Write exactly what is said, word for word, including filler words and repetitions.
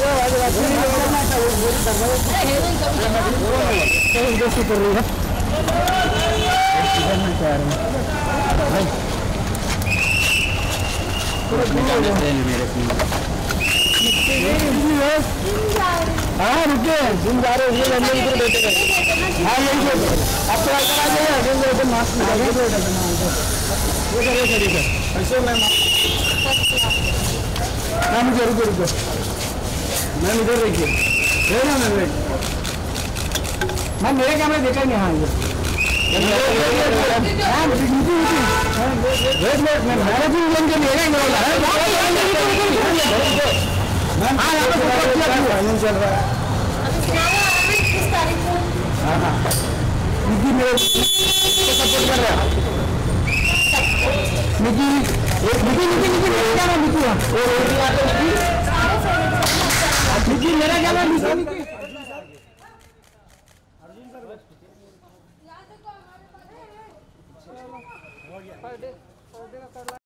हाँ रुके जिम जा रहे हैं हम इधर बैठे हैं। हाँ यही है आप तो आ जाइए इधर मास्क लगा के बैठे हैं। ये करिए करिए ऐसे मैं मैम इधर रुको रुको मैम इधर देखिए है ना मैम मैम मेरे कैमरे देखा नहीं। हाँ ये wait wait ma'am managing loan के लिए वाला है मैम। हाँ यहाँ पे फाइनेंस चल रहा है। हाँ हाँ निकी मेरे सपोर्ट कर रहा है। निकी निकी निकी निकी मेरा क्या नाम निकी निकी मेरा क्या नाम निकी अर्जुन सर